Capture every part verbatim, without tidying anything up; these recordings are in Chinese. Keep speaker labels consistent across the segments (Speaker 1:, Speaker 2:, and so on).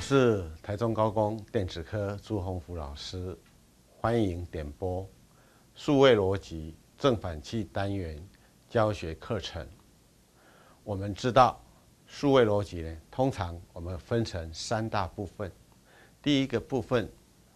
Speaker 1: 是台中高工电子科朱宏福老师，欢迎点播数位逻辑正反器单元教学课程。我们知道数位逻辑呢，通常我们分成三大部分。第一个部分，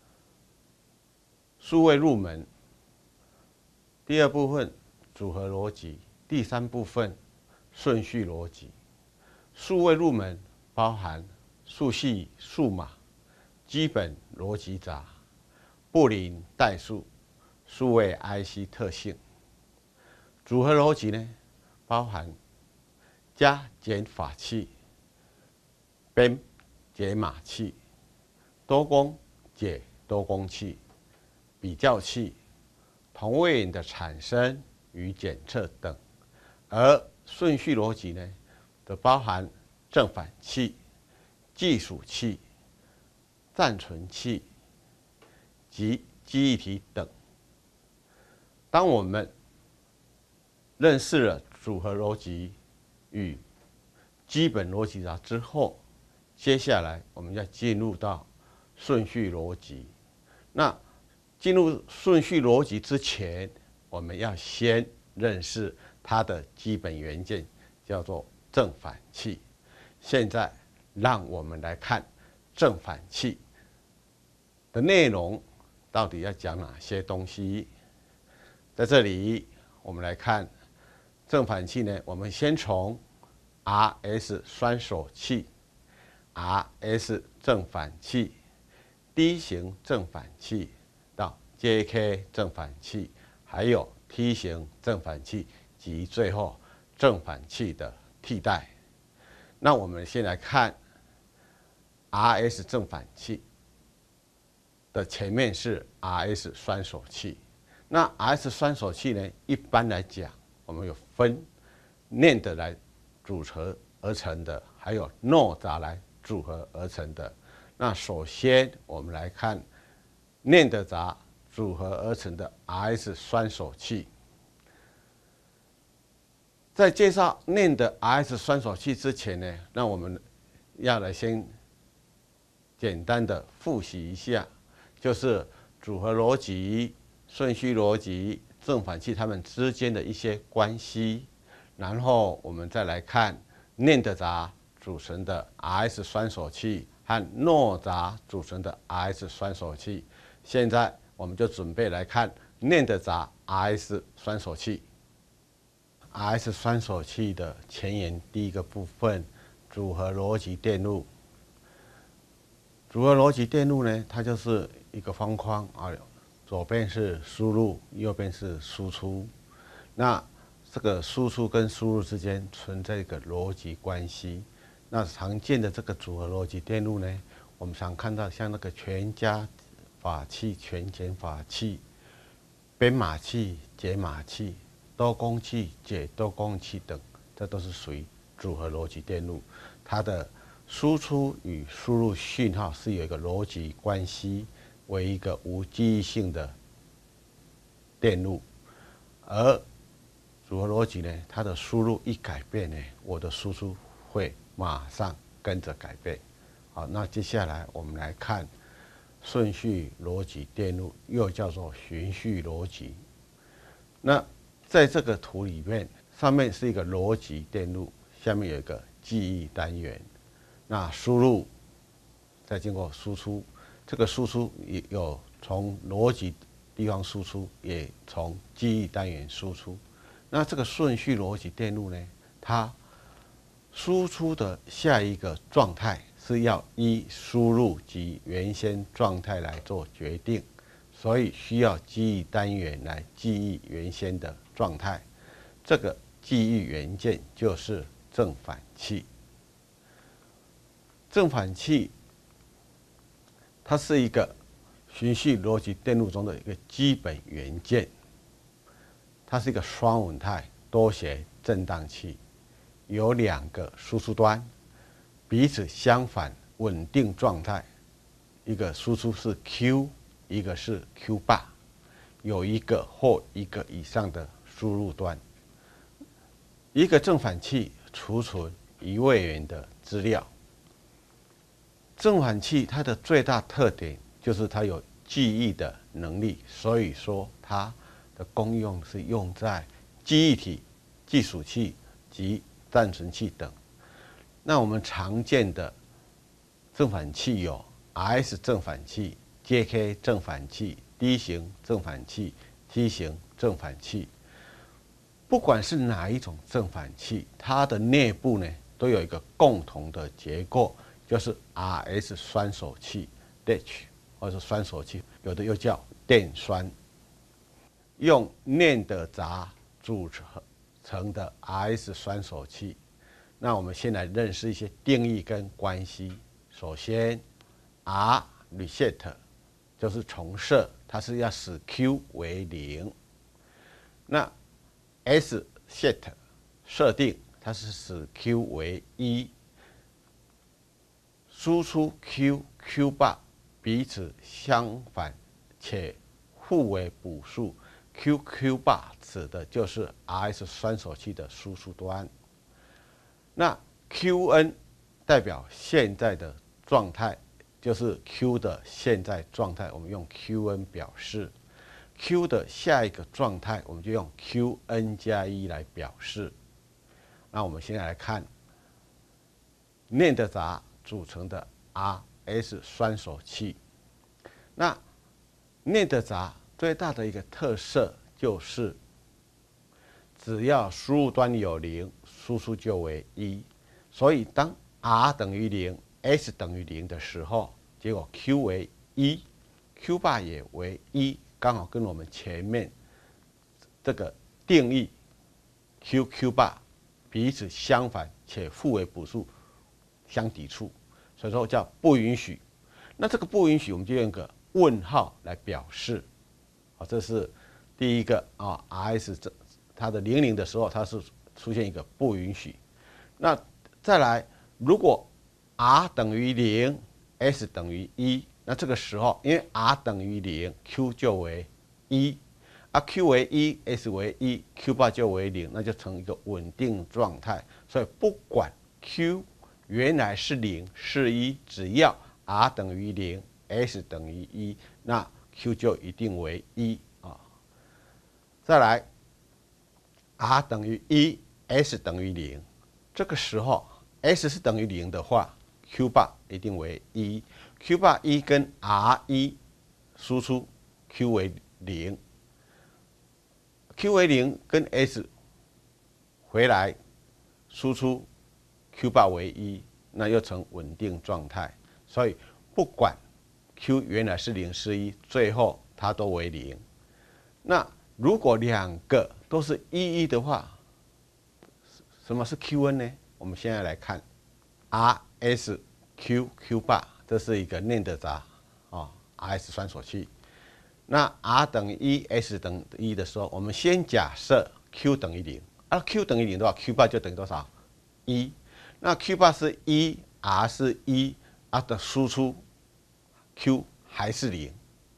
Speaker 1: 数位入门；第二部分，组合逻辑；第三部分，顺序逻辑。数位入门包含数系、数码、基本逻辑闸、布林代数、数位 I C 特性。组合逻辑呢，包含加减法器、编解码器、多工解多工器、比较器、同位元的产生与检测等。而顺序逻辑呢，则包含正反器、计数器、暂存器及记忆体等。当我们认识了组合逻辑与基本逻辑闸之后，接下来我们要进入到顺序逻辑。那进入顺序逻辑之前，我们要先认识它的基本元件，叫做正反器。现在让我们来看正反器的内容到底要讲哪些东西。在这里，我们来看正反器呢，我们先从 R S 栓锁器、R S 正反器、D 型正反器到 J K 正反器，还有 T 型正反器及最后正反器的替代。那我们先来看 R S 正反器的前面是 R S 栓锁器。那 R S 栓锁器呢，一般来讲，我们有分 NAND 来组合而成的，还有 N O R 闸来组合而成的。那首先我们来看 NAND 闸组合而成的 R S 栓锁器。在介绍 NAND R S 栓锁器之前呢，那我们要来先简单的复习一下，就是组合逻辑、顺序逻辑、正反器它们之间的一些关系，然后我们再来看 NAND 闸组成的 R S 栓锁器和 N O R 闸组成的 R S 栓锁器。现在我们就准备来看 NAND 闸 R S 栓锁器。R S 栓锁器的前言第一个部分，组合逻辑电路。组合逻辑电路呢，它就是一个方框啊，左边是输入，右边是输出。那这个输出跟输入之间存在一个逻辑关系。那常见的这个组合逻辑电路呢，我们常看到像那个全加法器、全减法器、编码器、解码器、多工器、解多工器等，这都是属于组合逻辑电路。它的输出与输入讯号是有一个逻辑关系，为一个无记忆性的电路。而组合逻辑呢，它的输入一改变呢，我的输出会马上跟着改变。好，那接下来我们来看顺序逻辑电路，又叫做循序逻辑。那在这个图里面，上面是一个逻辑电路，下面有一个记忆单元。那输入再经过输出，这个输出也有从逻辑地方输出，也从记忆单元输出。那这个顺序逻辑电路呢，它输出的下一个状态是要依输入及原先状态来做决定，所以需要记忆单元来记忆原先的状态。这个记忆元件就是正反器。正反器它是一个循序逻辑电路中的一个基本元件，它是一个双稳态多谐振荡器，有两个输出端，彼此相反稳定状态，一个输出是 Q， 一个是 Q bar， 有一个或一个以上的输入端。一个正反器储存一位元的资料， 正反器它的最大特点就是它有记忆的能力，所以说它的功用是用在记忆体、计数器及暂存器等。那我们常见的正反器有 R S 正反器、J K 正反器、D 型正反器、T 型正反器。不管是哪一种正反器，它的内部呢都有一个共同的结构，就是 R S 栓锁器 （Latch） 或者栓锁器，有的又叫电栓。用念的闸组成的 R S 栓锁器。那我们先来认识一些定义跟关系。首先 ，R reset 就是重设，它是要使 Q 为零。那 S set 设定，它是使 Q 为一。输出 Q、Q bar 彼此相反且互为补数 ，Q、Q bar 指的就是 R S 栓锁器的输出端。那 Q N 代表现在的状态，就是 Q 的现在状态，我们用 Q N 表示。Q 的下一个状态，我们就用 Q N 加一来表示。那我们现在来看念的闸组成的 R S 栓锁器。那念的闸最大的一个特色就是，只要输入端有零，输出就为一。所以当 R 等于零 ，S 等于零的时候，结果 Q 为一 ，Q bar 也为一。刚好跟我们前面这个定义 Q、Q bar 彼此相反且互为补数相抵触，所以说叫不允许。那这个不允许，我们就用一个问号来表示。好，这是第一个啊 ，R S 这它的零零的时候，它是出现一个不允许。那再来，如果 R 等于零 ，S 等于一。那这个时候，因为 R 等于零 ，Q 就为一，啊 Q 为一 ，S 为一 ，Q bar 就为零，那就成一个稳定状态。所以不管 Q 原来是零是一，只要 R 等于零 ，S 等于一，那 Q 就一定为一啊。再来 ，R 等于一 ，S 等于零，这个时候 S 是等于零的话 ，Q bar 一定为一。Q bar 一跟 R 一输出 Q 为零 ，Q 为零跟 S 回来输出 Q bar 为一，那又成稳定状态。所以不管 Q 原来是零是一，最后它都为零。那如果两个都是一一的话，什么是 Q N 呢？我们现在来看 R S Q Q bar。这是一个念的闸啊 ，R S 栓锁器。那 R 等于一 ，S 等于一的时候，我们先假设 Q 等于零，而 Q 等于零的话 ，Q bar 就等于多少？一。那 Q bar 是一 ，R 是一 ，R 的输出 Q 还是零。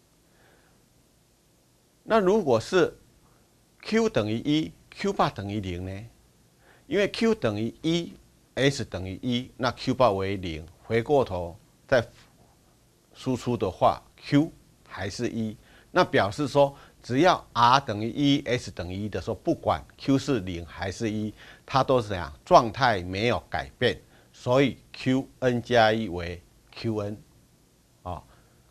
Speaker 1: 那如果是 Q 等于一 ，Q bar 等于零呢？因为 Q 等于一 ，S 等于一，那 Q bar 为零，回过头。在输出的话 ，Q 还是一，那表示说，只要 R 等于一 ，S 等于一的时候，不管 Q 是零还是一，它都是怎样，状态没有改变，所以 Q N 加一为 Q N， 啊，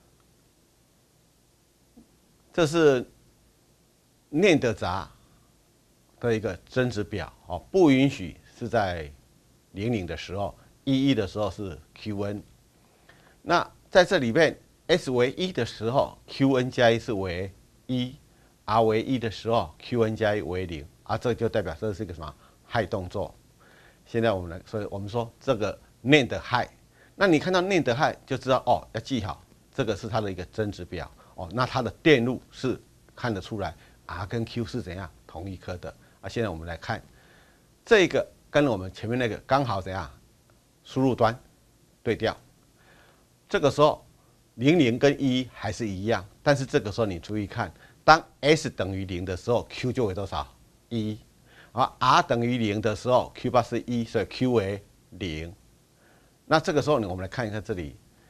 Speaker 1: 这是念的闸的一个真值表哦，不允许是在零零的时候，一一的时候是 Q N。那在这里面 ，S 为一的时候 ，Q N 加一是为一 ；R 为一的时候 ，Q N 加一为零。啊，这就代表这是一个什么氦动作。现在我们来，所以我们说这个念的氦，那你看到念的氦就知道哦，要记好，这个是它的一个真值表哦。那它的电路是看得出来 ，R 跟 Q 是怎样同一颗的啊。现在我们来看这个跟我们前面那个刚好怎样，输入端对调。这个时候，零零跟一还是一样，但是这个时候你注意看，当 S 等于零的时候 ，Q 就为多少？一。而 R 等于零的时候 ，Q bar 是一，所以 Q 为零。那这个时候呢，我们来看一下这里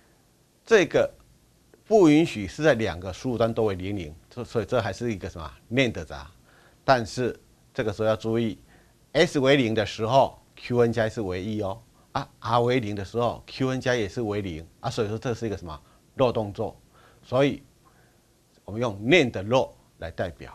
Speaker 1: 这个不允许是在两个输入端都为零零，所以这还是一个什么 NAND 闸。但是这个时候要注意 ，S 为零的时候 ，Qn 加是为一哦。啊 ，R 为零的时候 ，Qn 加也是为零啊。所以说这是一个什么漏动作？所以我们用 NAND 漏来代表。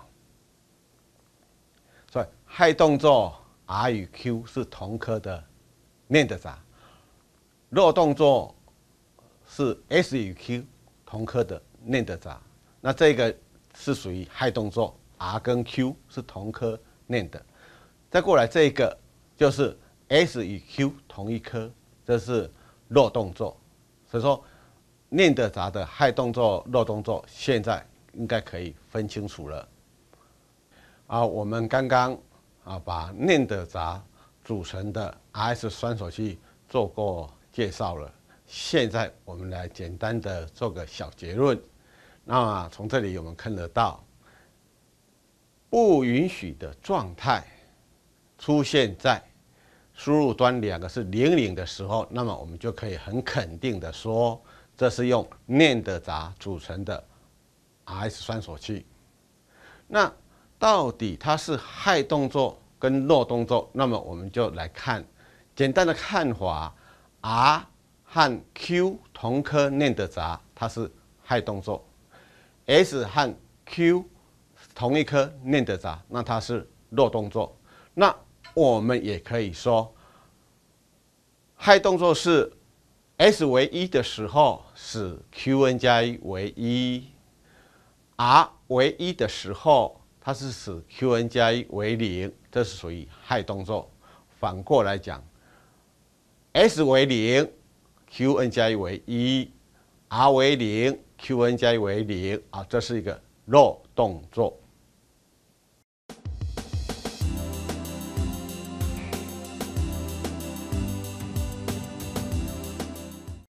Speaker 1: 所以氦动作 R 与 Q 是同颗的 NAND 闸，漏动作是 S 与 Q 同颗的 NAND 闸。那这个是属于氦动作 ，R 跟 Q 是同颗 NAND。再过来这个就是 S 与 Q 同一颗，这是漏动作。所以说 NAND 闸的氦动作、漏动作现在应该可以分清楚了。啊，我们刚刚啊把 NAND 闸组成的 R S 双手器做过介绍了，现在我们来简单的做个小结论。那从这里我们看得到，不允许的状态出现在输入端两个是零零的时候，那么我们就可以很肯定的说，这是用 NAND 闸组成的 R S 双手器。那到底它是氦动作跟漏动作？那么我们就来看简单的看法 ：R 和 Q 同颗 NAND 闸，它是氦动作 ；S 和 Q 同一颗 NAND 闸，那它是漏动作。那我们也可以说，氦动作是 S 为一的时候，使 Qn 加一为一 ；R 为一的时候，它是使 Qn 加一为零，这是属于氦动作。反过来讲 ，S 为零 ，Qn 加一为一 ；R 为零 ，Qn 加一为零啊，这是一个漏动作。